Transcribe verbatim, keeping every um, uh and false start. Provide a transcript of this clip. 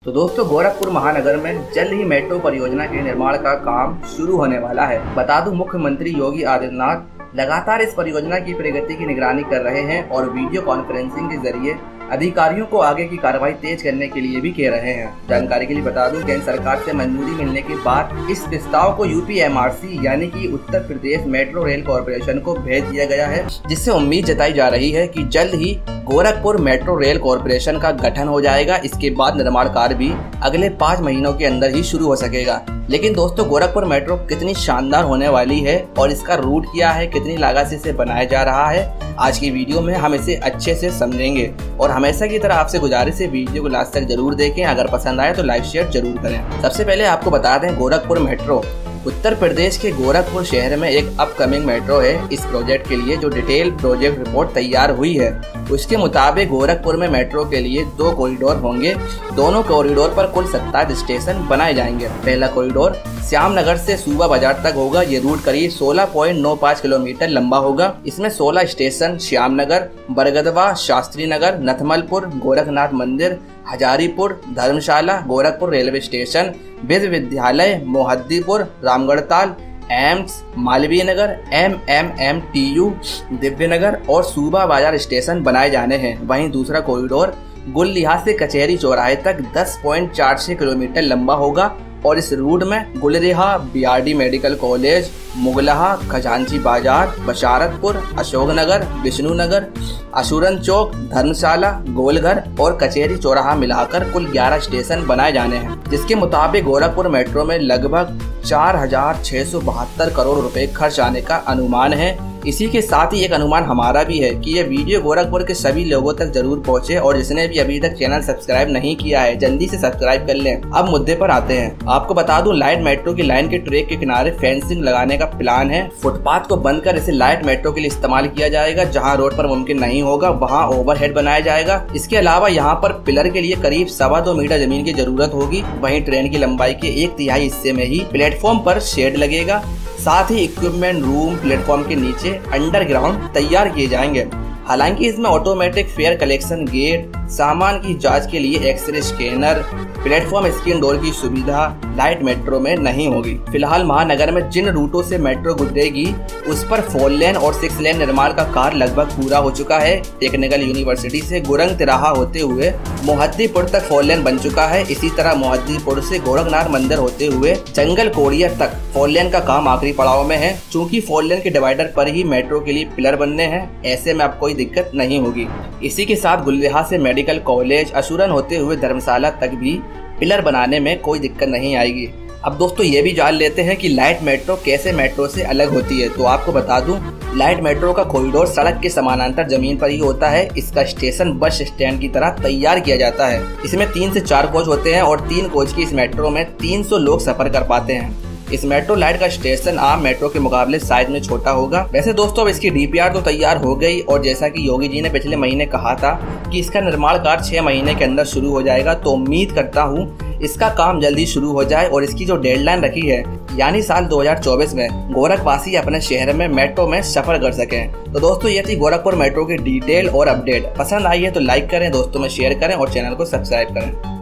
तो दोस्तों गोरखपुर महानगर में जल्द ही मेट्रो परियोजना के निर्माण का काम शुरू होने वाला है। बता दूं मुख्यमंत्री योगी आदित्यनाथ लगातार इस परियोजना की प्रगति की निगरानी कर रहे हैं और वीडियो कॉन्फ्रेंसिंग के जरिए अधिकारियों को आगे की कार्रवाई तेज करने के लिए भी कह रहे हैं। जानकारी के लिए बता दूं केंद्र सरकार से मंजूरी मिलने के बाद इस प्रस्ताव को यूपी एमआरसी यानी कि Uttar Pradesh metro rail corporation को भेज दिया गया है, जिससे उम्मीद जताई जा रही है कि जल्द ही गोरखपुर मेट्रो रेल कॉरपोरेशन का गठन हो जाएगा। इसके बाद निर्माण कार्य भी अगले पाँच महीनों के अंदर ही शुरू हो सकेगा। लेकिन दोस्तों गोरखपुर मेट्रो कितनी शानदार होने वाली है और इसका रूट क्या है, कितनी लागत से इसे बनाया जा रहा है, आज की वीडियो में हम इसे अच्छे से समझेंगे। और हमेशा की तरह आपसे गुजारिश है वीडियो को लास्ट तक जरूर देखें। अगर पसंद आए तो लाइक शेयर जरूर करें। सबसे पहले आपको बता दें गोरखपुर मेट्रो उत्तर प्रदेश के गोरखपुर शहर में एक अपकमिंग मेट्रो है। इस प्रोजेक्ट के लिए जो डिटेल प्रोजेक्ट रिपोर्ट तैयार हुई है उसके मुताबिक गोरखपुर में मेट्रो के लिए दो कॉरिडोर होंगे। दोनों कॉरिडोर पर कुल सत्ताईस स्टेशन बनाए जाएंगे। पहला कॉरिडोर श्यामनगर से सूबा बाजार तक होगा। ये रूट करीब सोलह पॉइंट नौ पाँच किलोमीटर लंबा होगा। इसमें सोलह स्टेशन श्यामनगर, बरगदवा, शास्त्री नगर, नथमलपुर, गोरखनाथ मंदिर, Hazaripur, Dharmshala, Gorakhpur railway station, Vishwavidyalaya, Mohaddipur, Ramgarhtal, AIIMS, Malviya Nagar, M M M T U, Divyanagar और सूबा बाजार स्टेशन बनाए जाने हैं। वहीं दूसरा कॉरिडोर गुललिहा से कचहरी चौराहे तक दस पॉइंट चार छह किलोमीटर लंबा होगा और इस रूट में Gulriha, BRD medical college, Mughalha, Khajanchi Bazar, Basharatpur, Ashoknagar, Vishnunagar, अशूरन चौक, धर्मशाला, गोलघर और कचहरी चौराहा मिलाकर कुल ग्यारह स्टेशन बनाए जाने हैं, जिसके मुताबिक गोरखपुर मेट्रो में लगभग चार हजार छह सौ बहत्तर करोड़ रुपए खर्च आने का अनुमान है। इसी के साथ ही एक अनुमान हमारा भी है कि ये वीडियो गोरखपुर के सभी लोगों तक जरूर पहुंचे और जिसने भी अभी तक चैनल सब्सक्राइब नहीं किया है जल्दी से सब्सक्राइब कर लें। अब मुद्दे पर आते हैं। आपको बता दूं लाइट मेट्रो की लाइन के ट्रैक के किनारे फेंसिंग लगाने का प्लान है। फुटपाथ को बंद कर इसे लाइट मेट्रो के लिए इस्तेमाल किया जाएगा। जहाँ रोड पर मुमकिन नहीं होगा वहाँ ओवरहेड बनाया जाएगा। इसके अलावा यहाँ पर पिलर के लिए करीब सवा दो मीटर जमीन की जरूरत होगी। वहीं ट्रेन की लंबाई के एक तिहाई हिस्से में ही प्लेटफॉर्म पर शेड लगेगा। साथ ही इक्विपमेंट रूम प्लेटफॉर्म के नीचे अंडरग्राउंड तैयार किए जाएंगे। हालांकि इसमें ऑटोमेटिक फेयर कलेक्शन गेट, सामान की जांच के लिए x ray scanner, platform screen door की सुविधा लाइट मेट्रो में नहीं होगी। फिलहाल महानगर में जिन रूटों से मेट्रो गुजरेगी उस पर फोर लेन और सिक्स लेन निर्माण का कार्य लगभग पूरा हो चुका है। टेक्निकल यूनिवर्सिटी से गुरंग तिराहा होते हुए मोहद्दीपुर तक फोर लेन बन चुका है। इसी तरह मोहद्दीपुर से गोरखनाथ मंदिर होते हुए जंगल कोड़िया तक फोर लेन का काम आखिरी पड़ाव में है। चूँकि फोर लेन के डिवाइडर पर ही मेट्रो के लिए पिलर बनने हैं, ऐसे में अब कोई दिक्कत नहीं होगी। इसी के साथ गुलरिहा से मेडिकल कॉलेज, अशूरन होते हुए धर्मशाला तक भी पिलर बनाने में कोई दिक्कत नहीं आएगी। अब दोस्तों ये भी जान लेते हैं कि लाइट मेट्रो कैसे मेट्रो से अलग होती है। तो आपको बता दूं लाइट मेट्रो का कॉरिडोर सड़क के समानांतर जमीन पर ही होता है। इसका स्टेशन बस स्टैंड की तरह तैयार किया जाता है। इसमें तीन से चार कोच होते हैं और तीन कोच की इस मेट्रो में तीन सौ लोग सफर कर पाते हैं। इस मेट्रो लाइट का स्टेशन आम मेट्रो के मुकाबले साइज में छोटा होगा। वैसे दोस्तों अब इसकी डीपीआर तो तैयार हो गई और जैसा कि योगी जी ने पिछले महीने कहा था कि इसका निर्माण कार्य छह महीने के अंदर शुरू हो जाएगा, तो उम्मीद करता हूँ इसका काम जल्दी शुरू हो जाए और इसकी जो डेडलाइन रखी है यानी साल दो हज़ार चौबीस में गोरखवासी अपने शहर में मेट्रो में सफर कर सकें। तो दोस्तों ये थी गोरखपुर मेट्रो की डिटेल और अपडेट। पसंद आई है तो लाइक करें, दोस्तों में शेयर करें और चैनल को सब्सक्राइब करें।